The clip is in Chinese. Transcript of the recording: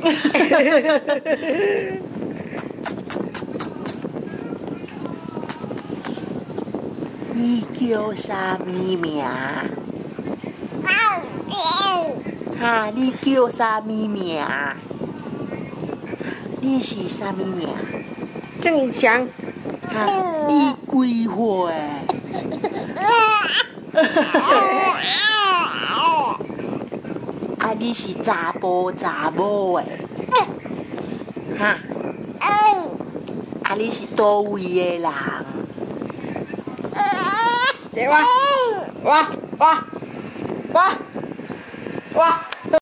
你叫啥咪名？哈，你叫啥咪名？你是啥咪名？ 郑宇翔。 哈，你几岁？啊，你是查甫查某的？哈？啊，你是倒位的人？ 哇！